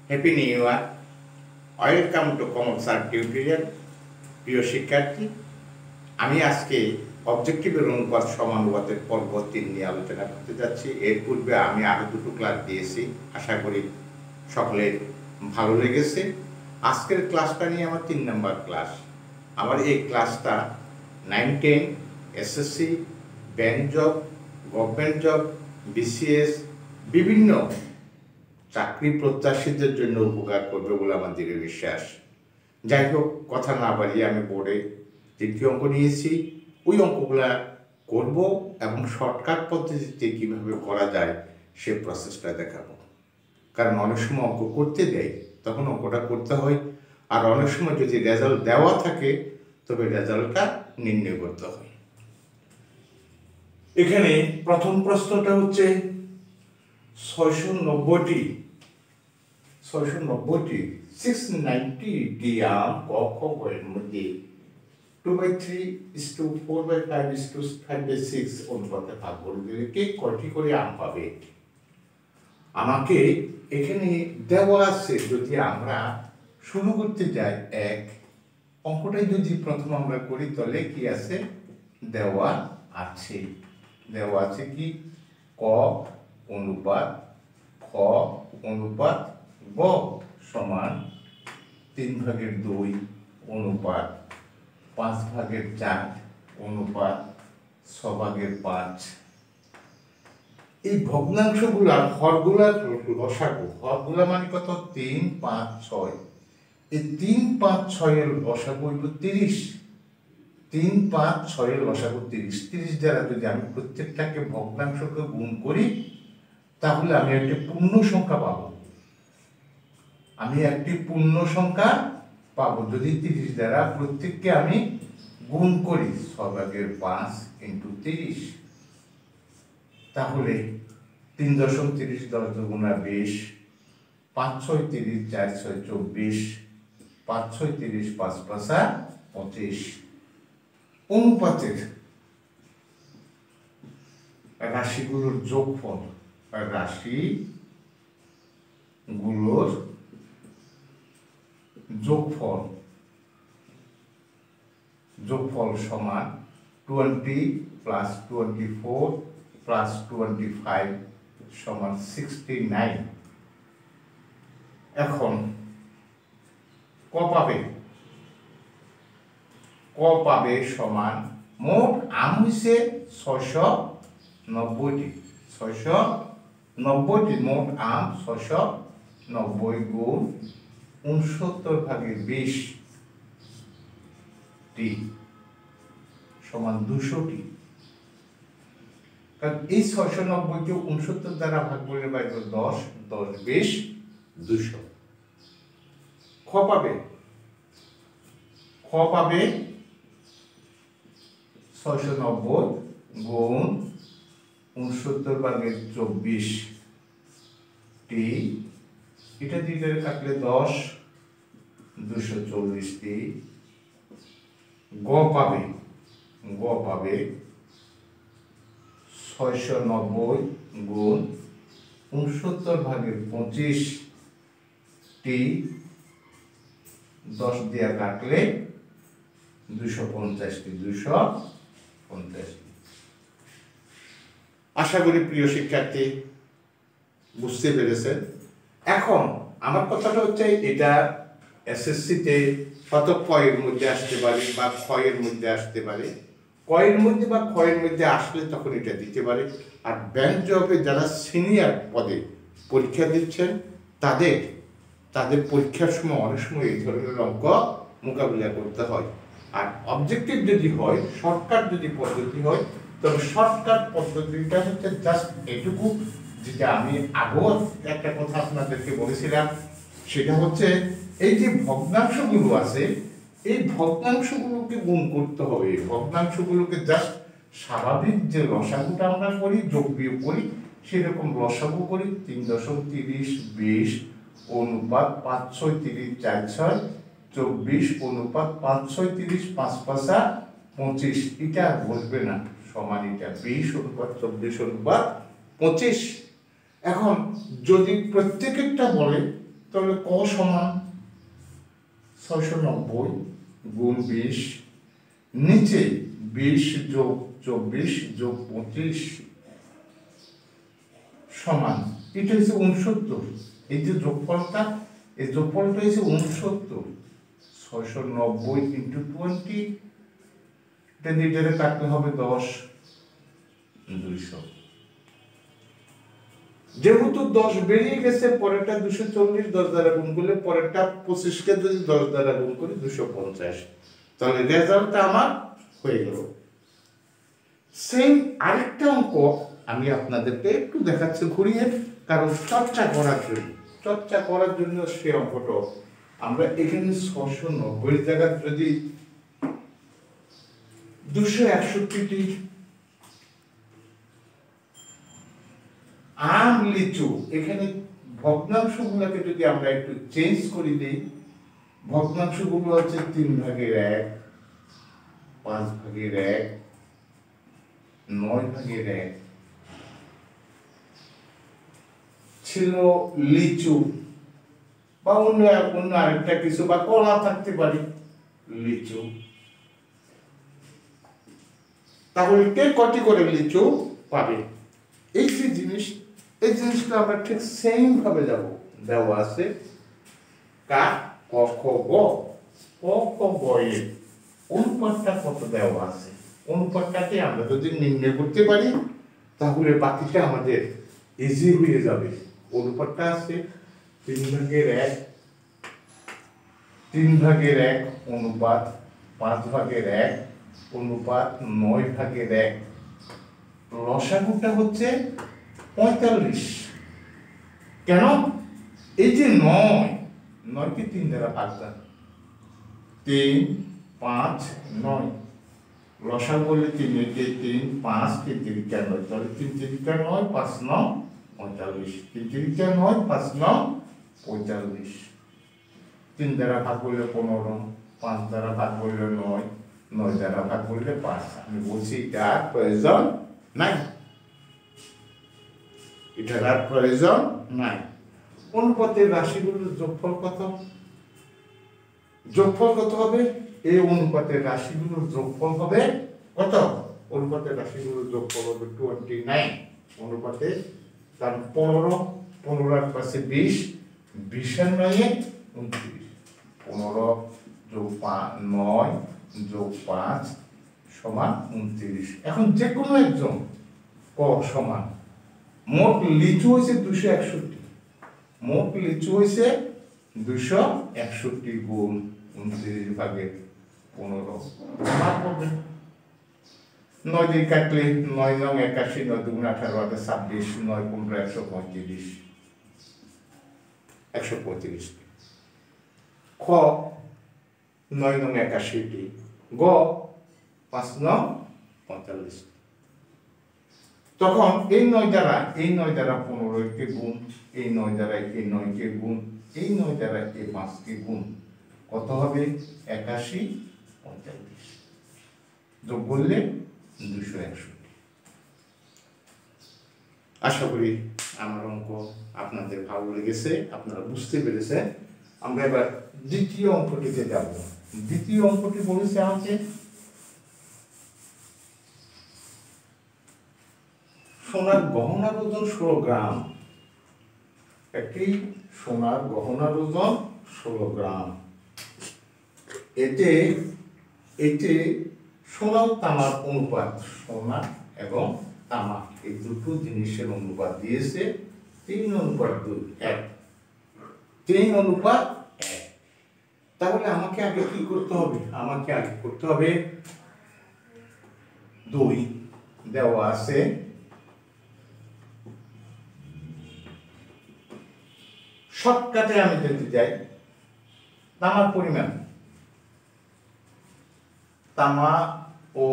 Happy new year. Welcome to common sir tutorial. প্রিয় শিক্ষার্থী, আমি আজকে অবজেক্টিভের অনুপাত সমানুপাতের পর্ব 3 নিয়ে আলোচনা করতে যাচ্ছি। এর পূর্বে আমি আরও দুটো ক্লাস দিয়েছি, আশা করি সকলের ভালো লেগেছে। আজকের ক্লাসটা নিয়ে আমার 3 নম্বর ক্লাস। আমার এই ক্লাসটা 9-10 SSC, bank job, government job, BCS, বিভিন্ন চাকরি প্রত্যাশীদের জন্য উপকার করবে বলে আমার দৃঢ় বিশ্বাস। যাই হোক, কথা না বাড়িয়ে আমি বোর্ডে 3টি অঙ্ক নিয়েছি। ওই অঙ্কগুলা করব এবং শর্টকাট পদ্ধতিতে কীভাবে করা যায় সে প্রসেসটা দেখাবো। কারণ অনেক সময় অঙ্ক করতে দেয়, তখন অঙ্কটা করতে হয়, আর অনেক সময় যদি রেজাল্ট দেওয়া থাকে তবে রেজাল্টটা নির্ণয় করতে হয়। এখানে প্রথম প্রশ্নটা হচ্ছে 690টি 690টি আম ক খ এর মধ্যে 2/3:4/5:5/6 অনুপাতে ভাগ করে দিলে কে কয়টি করে আম পাবে? আমাকে এখানে দেওয়া আছে, যদি আমরা শুরু করতে যাই অঙ্কটাই যদি প্রথম আমরা করি তাহলে কি আছে, দেওয়া আছে কি ক অনুপাত খ অনুপাত গ সমান 3/2 অনুপাত 5/4 অনুপাত 6/5। এই ভগ্নাংশগুলার হরগুলার লসাগু, হরগুলা মানে কত? 3, 5, 6। এই 3, 5, 6 এর লসাগু হইল 30। 3, 5, 6 এর লসাগু 30। 30 দ্বারা যদি আমি প্রত্যেকটাকে ভগ্নাংশকে গুণ করি তাহলে আমি একটি পূর্ণ সংখ্যা পাবো। যদি 30 দ্বারা প্রত্যেককে আমি গুণ করি 6/5 × 30, তাহলে 3.30 10 দুগুণা 20, 5 6 30, 4 6 24, 5 6 30, 5 5 25। অনুপাতের রাশিগুলোর যোগফল, যোগফল সমান 20 + 24 + 25 সমান 69। এখন ক পাবে সমান মোট আম হইছে 690টি। 690টি মোট আম 690 গুণ 69/20 সমান 200টি। কারণ এই 690কে 69 দ্বারা ভাগ করলে পাইব 10, 10 20 200। খ পাবে 690 গুণ 69/24টি, এটা দিয়ে কাটলে 10, 240টি। গ পাবে 690 গুণ 69/25টি, 10 দিয়ে কাটলে 250টি। আশা করি প্রিয় শিক্ষার্থী বুঝতে পেরেছেন। এখন আমার কথাটা হচ্ছে, এটা এসএসসিতে কত ক এর মধ্যে আসতে পারে বা খ এর মধ্যে আসতে পারে। ক এর মধ্যে বা খ এর মধ্যে আসলে তখন এটা দিতে পারে। আর ব্যাংক জবে যারা সিনিয়র পদে পরীক্ষা দিচ্ছেন তাদের পরীক্ষার সময় অনেক সময় এই ধরনের অঙ্ক মোকাবিলা করতে হয়। আর অবজেক্টিভ যদি হয়, শর্টকাট যদি পদ্ধতি হয়, তবে শর্টকাট পদ্ধতিটা হচ্ছে জাস্ট এটুকু, যেটা আমি আগেও একটা কথা আপনাদেরকে বলেছিলাম, সেটা হচ্ছে এই যে ভগ্নাংশগুলো আছে, এই ভগ্নাংশগুলোকে গুণ করতে হবে। ভগ্নাংশগুলোকে জাস্ট স্বাভাবিক যে লসাগুটা আমরা করি, যোগ বিয়োগ করি, সেরকম লসাগু করি। 3.30 20 অনুপাত 5 6 30 4 6 24 অনুপাত 5 6 30 5 5 25। এটা বলবে না, সমান এটা 20 অনুপাত 24 অনুপাত 25। এখন যদি প্রত্যেকেরটা বলে তাহলে ক সমান 690 গুণ 20, নিচে 20 যোগ 24 যোগ 25 সমান, এটা হচ্ছে 69। এই যে যোগফলটা, এই যোগফলটা হচ্ছে 69। 690 ইন্টু 20, এটা দিয়ে কাটতে হবে 10, 200। যেহেতু 10 বেরিয়ে গেছে, পরেরটা 240, 10 দ্বারা গুণ করলে পরেরটা 25 কে যদি 10 দ্বারা গুণ করি 250, তাহলে রেজাল্টটা আমার হয়ে গেল। সেম আরেকটা অঙ্ক আমি আপনাদেরকে একটু দেখাচ্ছি ঘুরিয়ে, কারণ চর্চা করার জন্য সে অঙ্কটা আমরা এখানে 690 জায়গা যদি 261টি আম লিচু, এখানে ভগ্নাংশগুলোকে যদি আমরা একটু চেঞ্জ করে দিই, ভগ্নাংশগুলো হচ্ছে 3 ভাগের 1, 5 ভাগের 1, 9 ভাগের 1 ছিল লিচু, বা অন্য আরেকটা কিছু, বা কলা থাকতে পারে, লিচু। তাহলে কে কটি করে লিচু পাবে? এই যে জিনিস, এই জিনিসটা আমরা ঠিক সেম ভাবে যাব। দেওয়া আছে কা ক খ গ, ক খ গ এর অনুপাতটা কত দেওয়া আছে, অনুপাতটাকে আমরা যদি নির্ণয় করতে পারি তাহলে বাকিটা আমাদের ইজি হয়ে যাবে। অনুপাতটা আছে 3 ভাগের 1, 3 ভাগের 1 অনুপাত 5 ভাগের 1 অনুপাত 9 ভাগের 1। লসাগুটা হচ্ছে 45। কেন? এই যে 9 কে 3 দ্বারা ভাগ দাও, 3, 5, 9, লসাগু বললে 3 কে 3, 5 কে 3 কে 9, তাহলে 3 3 কে 9, 5 9 45, 3 3 কে 9, 5 9 45। 3 দ্বারা ভাগ করলে 15, 5 দ্বারা ভাগ করলে 9, 9 দ্বারা ভাগ করলে 5। আমি বলছি এটার প্রয়োজন নাই, এটার আর প্রয়োজন নাই। অনুপাতের রাশিগুলোর যোগফল কত? যোগফল কত হবে? এই অনুপাতের রাশিগুলোর যোগফল হবে কত? অনুপাতের রাশিগুলোর যোগফল হবে 29। অনুপাতে তার 15 এর পাশে 20, 20 এর 9 29, 15 যোগ 9 যোগ 5 সমান 29। এখন যে কোনো একজন ক সমান, মোট লিচু হয়েছে 261, মোট লিচু হয়েছে 261 গুণ 29 ভাগে 15 ভাগ করবেন। 9 দিয়ে কাটলে 9 9 81, 9 2 18, 26, 9 15 135, 135। খ 9 9 81টি, গ 5 9 45। তখন এই 9 দ্বারা 15 কে গুণ, এই 9 দ্বারা এই 9 কে গুণ, এই 9 দ্বারা এই 5 কে গুণ, কত হবে? 81 45, যোগ করলে 261। আশা করি আমার অঙ্ক আপনাদের ভালো লেগেছে, আপনারা বুঝতে পেরেছেন। আমরা এবার দ্বিতীয় অঙ্কটিতে যাব। দ্বিতীয় অঙ্কটি বলেছে আমাকে সোনার গহনার ওজন 16 গ্রাম। একটি সোনার গহনার ওজন 16 গ্রাম। এতে সোনা ও তামার অনুপাত, সোনা এবং তামা এই দুটো জিনিসের অনুপাত দিয়েছে 3:2, 1, 3:1। তাহলে আমাকে আগে কি করতে হবে? আমাকে আগে করতে হবে 2 দেওয়া আছে, শর্টকাটে আমি যদি যাই, তামার পরিমাণ, তামা ও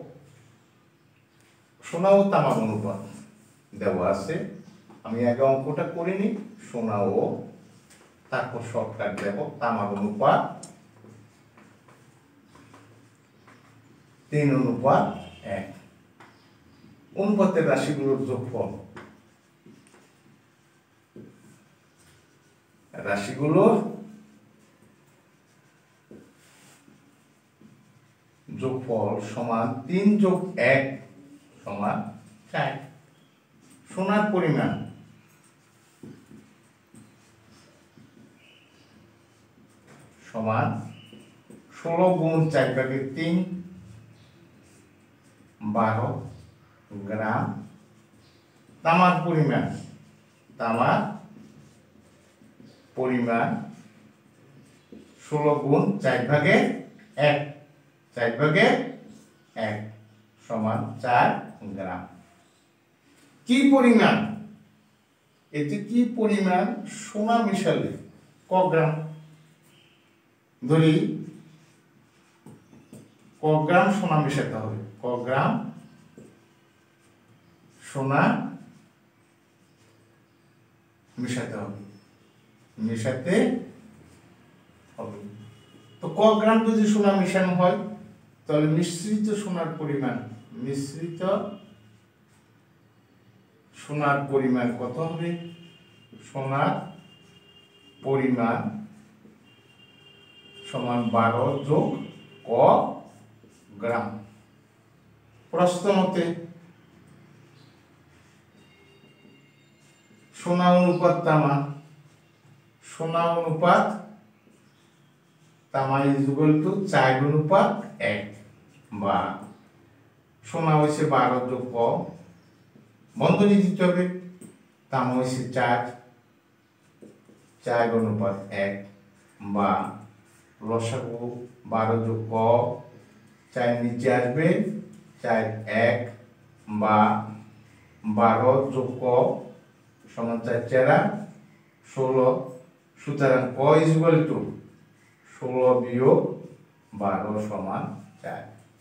সোনা ও তামার অনুপাত দেওয়া আছে। আমি আগে অঙ্কটা করে নিই, সোনা ও, তারপর শর্টকাট দেব, তামার অনুপাত 3:1। অনুপাতের রাশিগুলোর যোগফল, রাশিগুলোর যোগফল সমান 3 যোগ 1 সমান 4। সোনার পরিমাণ সমান 16 গুণ 4/3 12 গ্রাম। তামার পরিমাণ 16 গুণ 4/1 4/1 সমান 4 গ্রাম। কি পরিমাণ, এতে কি পরিমাণ সোনা মিশালে ক গ্রাম, ধরি ক গ্রাম সোনা মেশাতে হবে, ক গ্রাম সোনা মেশাতে হবে, মেশাতে হবে। তো ক গ্রাম যদি সোনা মেশানো হয় তাহলে মিশ্রিত সোনার পরিমাণ, মিশ্রিত সোনার পরিমাণ কত হবে? সোনার পরিমাণ সমান 12 যোগ ক গ্রাম। প্রশ্ন মতে সোনা অনুপাত তামা, সোনা অনুপাত তামা ইজ ইকুয়াল টু 4:1, বা সোনা হয়েছে 12 যোগ ক, বন্ধনী দিতে হবে, তামা হয়েছে 4:1, বা লসাগু 12 যোগ ক, 4 নিচে আসবে 4 1, বা 12 যোগ ক সমান 4 4 16। সুতরাং ক ইজ ইকুয়াল টু 16 বিয়োগ 12 সমান 4।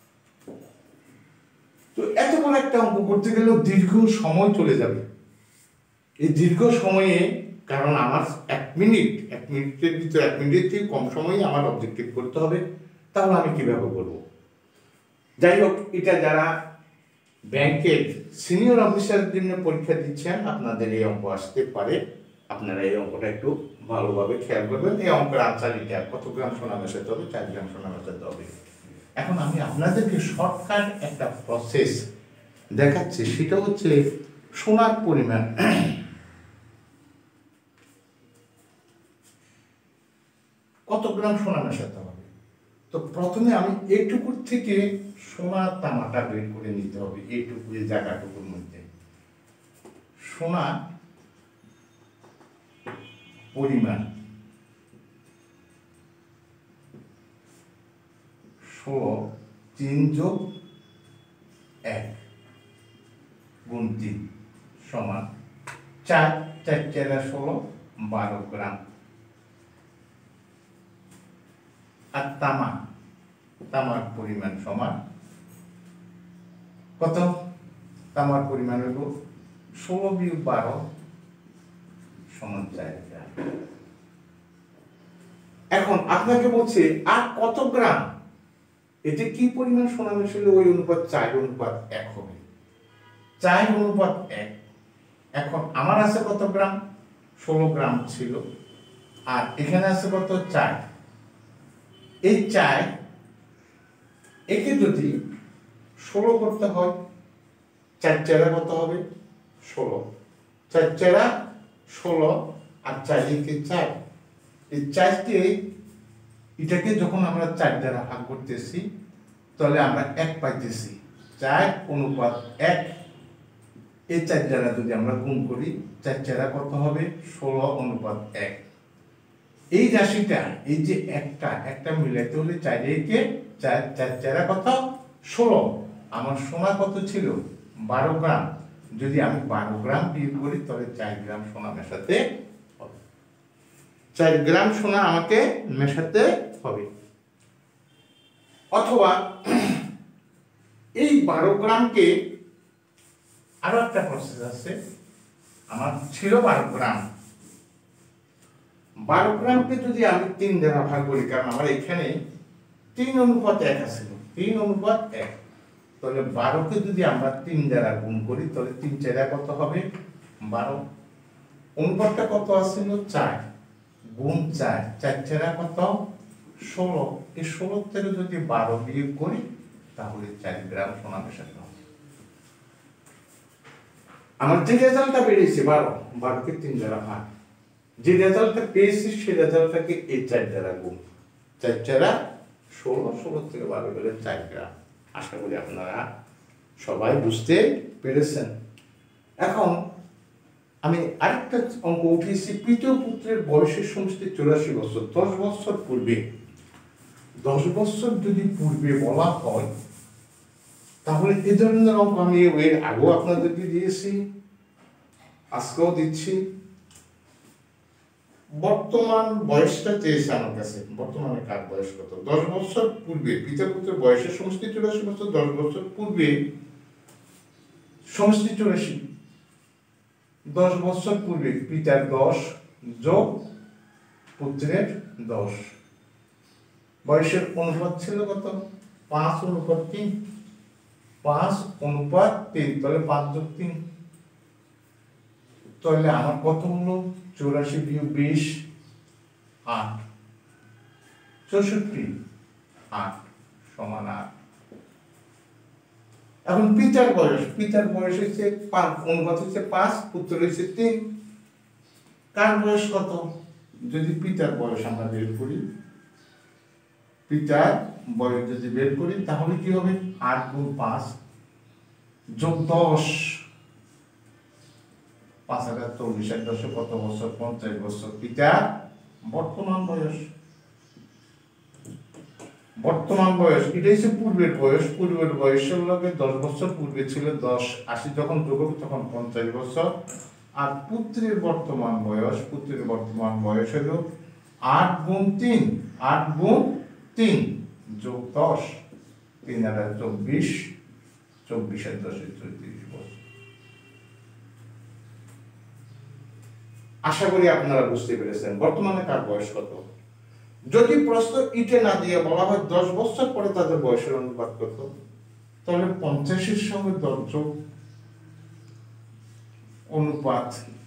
তো এত বড় একটা অঙ্ক করতে গেলেও দীর্ঘ সময় চলে যাবে। এই দীর্ঘ সময়ে, কারণ আমার 1 মিনিটের ভিতরে 1 মিনিটের থেকে কম সময়ে আমার অবজেক্টিভ করতে হবে, তাহলে আমি কিভাবে করব? যাই হোক, এটা যারা ব্যাংকের সিনিয়র অফিসারের জন্য পরীক্ষা দিচ্ছেন আপনাদের এই অঙ্ক আসতে পারে। আপনারা এই অঙ্কটা একটু ভালোভাবে খেয়াল করবেন। এই অঙ্কের আনসার এটা, কত গ্রাম সোনা মেশাতে হবে? 4 গ্রাম সোনা মেশাতে হবে। এখন আমি আপনাদেরকে শর্টকাট একটা প্রসেস দেখাচ্ছি, সেটা হচ্ছে সোনার পরিমাণ। কত গ্রাম সোনা মেশাতে হবে? তো প্রথমে আমি এইটুকুর থেকে সোনা তামাটা বের করে নিতে হবে। এইটুকু, এই জায়গাটুকুর মধ্যে সোনা পরিমাণ 16 3 যোগ 1 গুণ 3 সমান 4 4 4 16 12 গ্রাম। আর তামার পরিমাণ সমান কত? তামার পরিমাণ হল 16 বিয়োগ 12 সমান 4 গ্রাম। এখন আপনাকে বলছে আর কত গ্রাম, এতে কি পরিমাণ সোনা মেশালে ওই অনুপাত 4:1 হবে। 4:1। এখন আমার আছে কত গ্রাম? 16 গ্রাম ছিল, আর এখানে আছে কত? 4। এই 4 একে যদি 16 করতে হয়, 4 4 কত হবে? 16। 4 4 16, আর 4 একে 4। এই 4কে, এটাকে যখন আমরা 4 দ্বারা ভাগ করতেছি তাহলে আমরা 1 পাইতেছি। 4:1। এই 4 দ্বারা যদি আমরা গুণ করি, 4 4 কত হবে? 16:1। এই রাশিটা, এই যে একটা মিলাইতে হলে 4 একে 4, 4 4 কত? 16। আমার সোনা কত ছিল? 12 গ্রাম। যদি আমি 12 গ্রাম বিয়োগ করি তাহলে 4 গ্রাম সোনা মেশাতে হবে। 4 গ্রাম সোনা আমাকে মেশাতে হবে। অথবা এই 12 গ্রামকে, আরো একটা প্রসেস আছে। আমার ছিল 12 গ্রাম, 12 গ্রামকে যদি আমি 3 দ্বারা ভাগ করি, কারণ আমার এখানে 3:1 আছে, 3:1, তাহলে 12কে যদি আমরা 3 দ্বারা গুণ করি তাহলে 3 4 কত হবে? 12। অনুপাতটা কত আসছিল? 4। গুণ 4, 4 4 কত 16, এই 16 থেকে যদি 12 বিয়োগ করি তাহলে 4 গ্রাম সোনা মেশাতে হবে। আমার যে রেজাল্টটা বেরিয়েছে 12 কে 3 দ্বারা ভাগ, যে রেজাল্টটা পেয়েছি সেই রেজাল্টটাকে এই 4 দ্বারা গুণ, 4 4 16, 16 থেকে 12 গেলে 4 গ্রাম। আশা করি আপনারা সবাই বুঝতে পেরেছেন। এখন আমি আরেকটা অঙ্ক উঠিয়েছি, তৃতীয় পুত্রের বয়সের সমষ্টি 84 বছর। 10 বছর পূর্বে, 10 বছর যদি পূর্বে বলা হয় তাহলে এই ধরনের অঙ্ক আমি এর আগেও আপনাদেরকে দিয়েছি, আজকেও দিচ্ছি। বর্তমান বয়সটা চেয়েছে আমার কাছে, বর্তমানে কার বয়স কত। 10 বছর পূর্বে পিতা পুত্রের বয়সের সমষ্টি 84 বছর, 10 বছর পূর্বে সমষ্টি 84। 10 বছর পূর্বে পিতার 10 যোগ পুত্রের 10, বয়সের অনুপাত ছিল কত 5:3, 5:3, তাহলে 5 যোগ 3, তাহলে আমার কত হলো 84 বিয়োগ 20 8, 64, 8 সমান 8। এখন পিতার বয়স হচ্ছে 5, অনুপাত হচ্ছে 5, পুত্র হচ্ছে 3, কার বয়স কত। যদি পিতার বয়স আমরা বের করি, পিতার বয়স যদি বের করি তাহলে কি হবে 8 গুণ 5 যোগ 10, 5 আর 40, 10 কত বছর 50 বছর পিতার বর্তমান বয়স। এটাই হচ্ছে পূর্বের বয়স। পূর্বের বয়সের লগে 10 বছর পূর্বে ছিল 10, 80 যখন যোগ হবে তখন 50 বছর। আর পুত্রের বর্তমান বয়স হলো 8 গুণ 3 যোগ 10, 3 আর 24, 24 আর 10 34 বছর। আশা করি আপনারা বুঝতে পেরেছেন বর্তমানে কার বয়স কত। যদি প্রশ্ন ইটে না দিয়ে বলা হয় 10 বছর পরে তাদের বয়সের অনুপাত কত, তাহলে 50-এর সঙ্গে 10 যোগ অনুপাত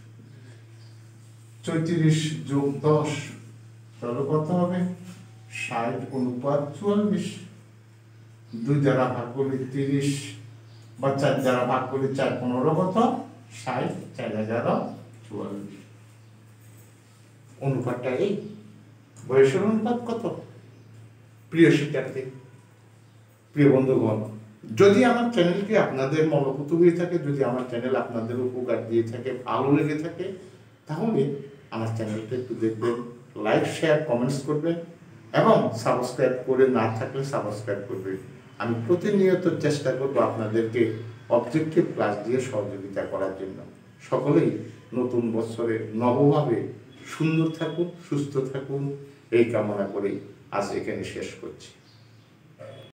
34 যোগ 10, তাহলে কত হবে 60 অনুপাত 44। 2 দ্বারা ভাগ করলে 30 বা 4 দ্বারা ভাগ করলে 4 15 কত 60, 4044। অনুপাতটা এই বয়সের অনুপাত কত। প্রিয় শিক্ষার্থী, প্রিয় বন্ধুগণ, যদি আমার চ্যানেলটি আপনাদের মনোভূত হয়ে থাকে, যদি আমার চ্যানেল আপনাদের উপকার দিয়ে থাকে, ভালো লেগে থাকে, তাহলে আমার চ্যানেলটা একটু দেখবেন, লাইক শেয়ার কমেন্টস করবেন এবং সাবস্ক্রাইব করে না থাকলে সাবস্ক্রাইব করবেন। আমি প্রতিনিয়ত চেষ্টা করব আপনাদেরকে অবজেক্টিভ ক্লাস দিয়ে সহযোগিতা করার জন্য। সকলেই নতুন বছরে নবভাবে সুন্দর থাকুন, সুস্থ থাকুন, এই কামনা করেই আজ এখানে শেষ করছি।